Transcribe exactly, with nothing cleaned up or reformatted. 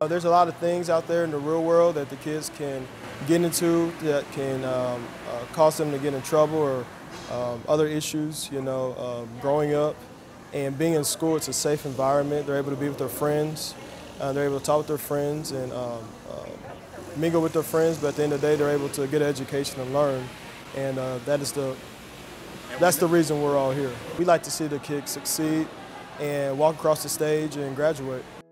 Uh, there's a lot of things out there in the real world that the kids can get into that can um, uh, cause them to get in trouble or um, other issues, you know, um, growing up. And being in school, it's a safe environment. They're able to be with their friends. Uh, they're able to talk with their friends and um, uh, mingle with their friends, but at the end of the day, they're able to get an education and learn. And uh, that is the, that's the reason we're all here. We like to see the kids succeed and walk across the stage and graduate.